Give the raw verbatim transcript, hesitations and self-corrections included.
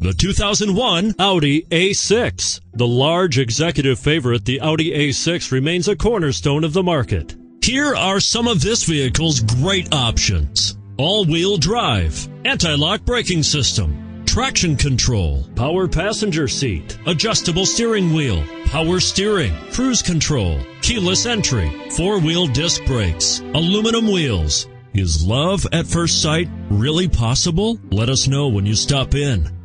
The two thousand one Audi A six. The large executive favorite, the Audi A six, remains a cornerstone of the market. Here are some of this vehicle's great options: all-wheel drive, anti-lock braking system, traction control, power passenger seat, adjustable steering wheel, power steering, cruise control, keyless entry, four-wheel disc brakes, aluminum wheels. Is love at first sight really possible? Let us know when you stop in.